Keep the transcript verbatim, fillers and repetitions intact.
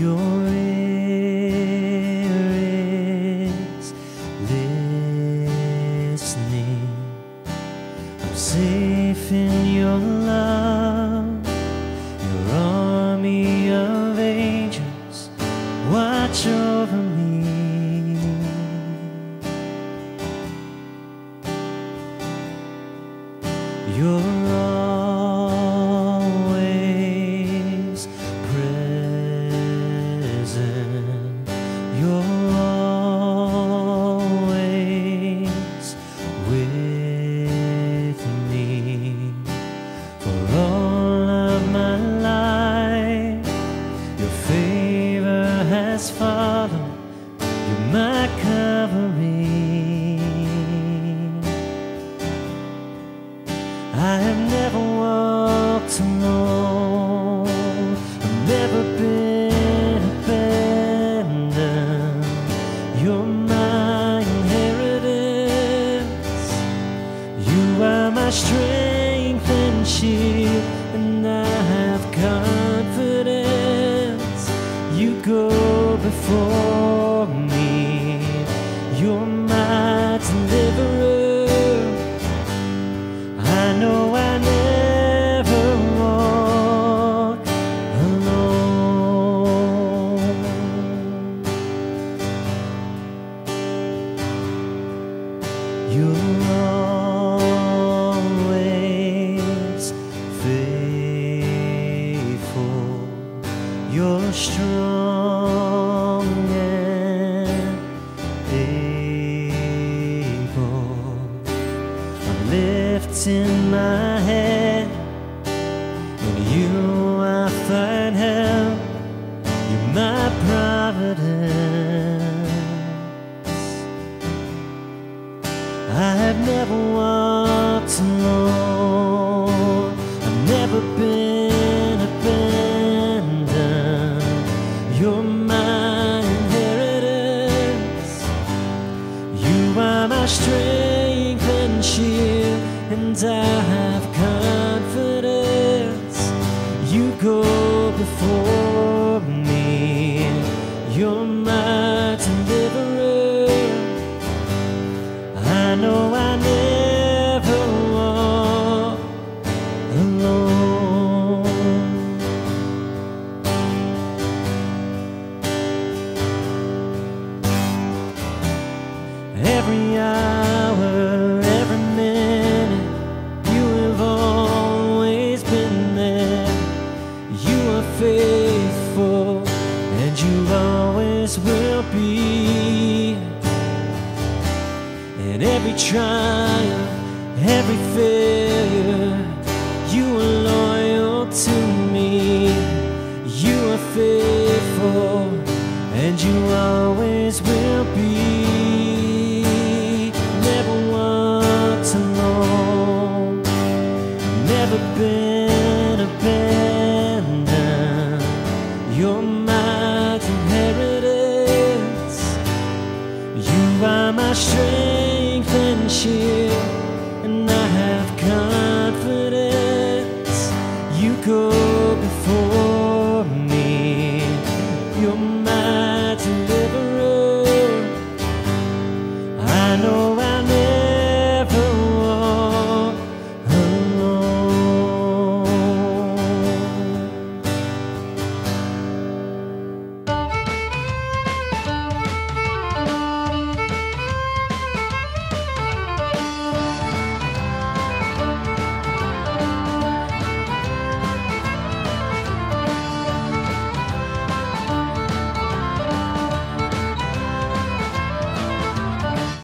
Your ear is listening. I'm safe in your love. Your army of angels watch over me. You're always present. You're always with me. For all of my life, your favor has followed. You're my covering. I have never walked alone. I've never been abandoned. You're my inheritance. You are my strength and shield, and I have confidence. You go before me. You're my deliverer. I know I never walk alone. You're always faithful. You're strong and able. I'm lifting my head. In you I find help. You're my providence. I have never walked alone. I've never been abandoned. You're my inheritance. You are my strength and shield, and I have confidence. You go before me. You're my deliverer. I know I never walk alone. Every hour, every minute, you have always been there. You are faithful, and you always will be. In every trial, every failure, you are loyal to me. You are faithful, and you always will be. Never walked alone, never been abandoned. You're my inheritance. You are my strength